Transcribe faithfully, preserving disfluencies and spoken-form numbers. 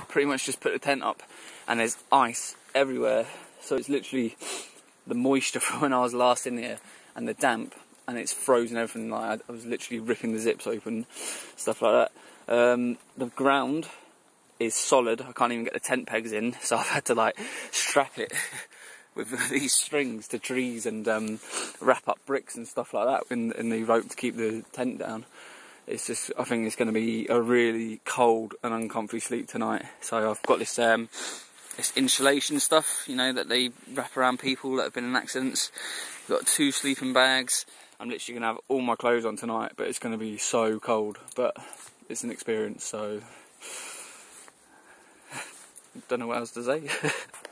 pretty much just put the tent up and there's ice everywhere. So it's literally the moisture from when I was last in here and the damp, and it's frozen everything. Like I was literally ripping the zips open, stuff like that. Um, the ground is solid. I can't even get the tent pegs in, so I've had to like strap it with these strings to trees and um, wrap up bricks and stuff like that in, in the rope to keep the tent down. It's just, I think it's going to be a really cold and uncomfy sleep tonight. So I've got this um, this insulation stuff, you know, that they wrap around people that have been in accidents. I've got two sleeping bags. I'm literally going to have all my clothes on tonight, but it's going to be so cold. But it's an experience, so don't know what else to say.